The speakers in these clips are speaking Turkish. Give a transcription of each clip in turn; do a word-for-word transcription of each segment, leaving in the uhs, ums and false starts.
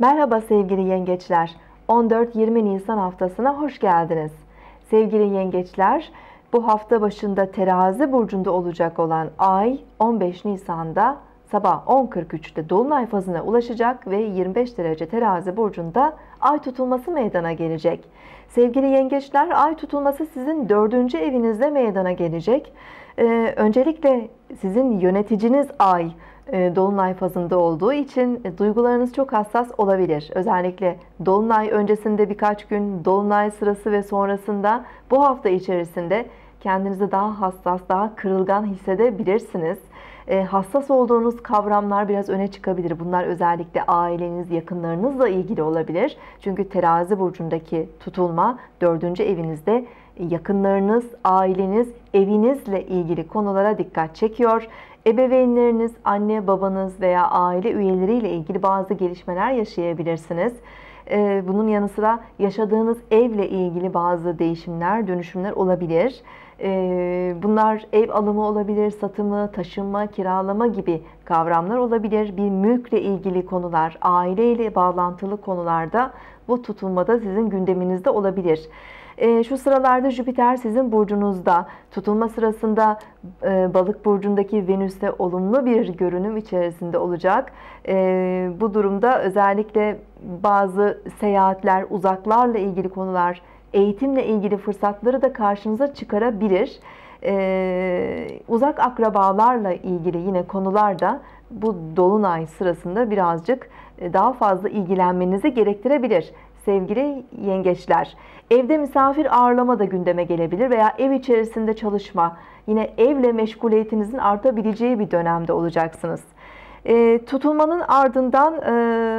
Merhaba sevgili yengeçler. on dört yirmi Nisan haftasına hoş geldiniz. Sevgili yengeçler, bu hafta başında Terazi burcunda olacak olan Ay on beş Nisan'da sabah on kırk üçte Dolunay fazına ulaşacak ve yirmi beş derece Terazi burcunda Ay tutulması meydana gelecek. Sevgili yengeçler, Ay tutulması sizin dördüncü evinizde meydana gelecek. Ee, öncelikle sizin yöneticiniz Ay Dolunay fazında olduğu için duygularınız çok hassas olabilir. Özellikle Dolunay öncesinde birkaç gün, Dolunay sırası ve sonrasında bu hafta içerisinde kendinizi daha hassas, daha kırılgan hissedebilirsiniz. E, hassas olduğunuz kavramlar biraz öne çıkabilir. Bunlar özellikle aileniz, yakınlarınızla ilgili olabilir. Çünkü Terazi burcundaki tutulma dördüncü evinizde yakınlarınız, aileniz, evinizle ilgili konulara dikkat çekiyor. Ebeveynleriniz, anne, babanız veya aile üyeleriyle ilgili bazı gelişmeler yaşayabilirsiniz. Bunun yanı sıra yaşadığınız evle ilgili bazı değişimler, dönüşümler olabilir. Bunlar ev alımı olabilir, satımı, taşınma, kiralama gibi kavramlar olabilir. Bir mülkle ilgili konular, aileyle bağlantılı konularda bu tutulmada sizin gündeminizde olabilir. Şu sıralarda Jüpiter sizin burcunuzda, tutulma sırasında Balık burcundaki Venüs'te olumlu bir görünüm içerisinde olacak. Bu durumda özellikle bazı seyahatler, uzaklarla ilgili konular, eğitimle ilgili fırsatları da karşınıza çıkarabilir. Uzak akrabalarla ilgili yine konular da bu dolunay sırasında birazcık daha fazla ilgilenmenizi gerektirebilir. Sevgili yengeçler, evde misafir ağırlama da gündeme gelebilir veya ev içerisinde çalışma, yine evle meşguliyetinizin artabileceği bir dönemde olacaksınız. E, tutulmanın ardından e,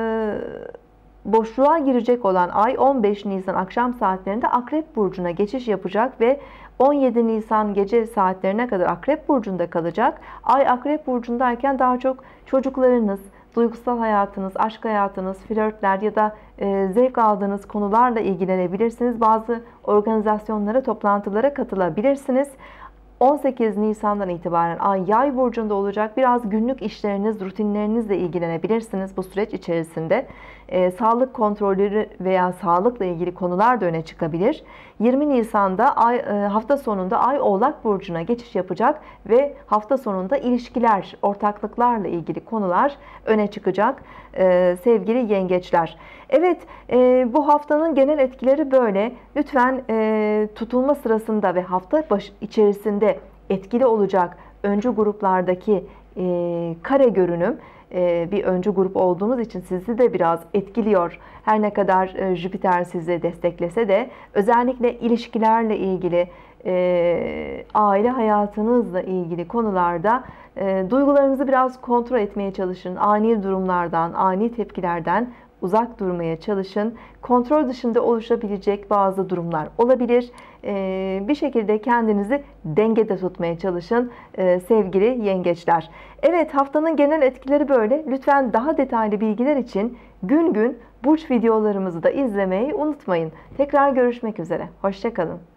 boşluğa girecek olan Ay on beş Nisan akşam saatlerinde Akrep burcuna geçiş yapacak ve on yedi Nisan gece saatlerine kadar Akrep burcunda kalacak. Ay Akrep burcundayken daha çok çocuklarınız, duygusal hayatınız, aşk hayatınız, flörtler ya da e, zevk aldığınız konularla ilgilenebilirsiniz. Bazı organizasyonlara, toplantılara katılabilirsiniz. on sekiz Nisan'dan itibaren Ay Yay burcunda olacak. Biraz günlük işleriniz, rutinlerinizle ilgilenebilirsiniz bu süreç içerisinde. E, sağlık kontrolleri veya sağlıkla ilgili konular da öne çıkabilir. yirmi Nisan'da Ay, e, hafta sonunda Ay Oğlak burcuna geçiş yapacak ve hafta sonunda ilişkiler, ortaklıklarla ilgili konular öne çıkacak e, sevgili yengeçler. Evet, e, bu haftanın genel etkileri böyle. Lütfen e, tutulma sırasında ve hafta başı içerisinde etkili olacak öncü gruplardaki e, kare görünüm, e, bir öncü grup olduğunuz için sizi de biraz etkiliyor. Her ne kadar e, Jüpiter sizi desteklese de özellikle ilişkilerle ilgili, e, aile hayatınızla ilgili konularda e, duygularınızı biraz kontrol etmeye çalışın. Ani durumlardan, ani tepkilerden uzak durmaya çalışın. Kontrol dışında oluşabilecek bazı durumlar olabilir. Ee, bir şekilde kendinizi dengede tutmaya çalışın ee, sevgili yengeçler. Evet, haftanın genel etkileri böyle. Lütfen daha detaylı bilgiler için gün gün burç videolarımızı da izlemeyi unutmayın. Tekrar görüşmek üzere. Hoşça kalın.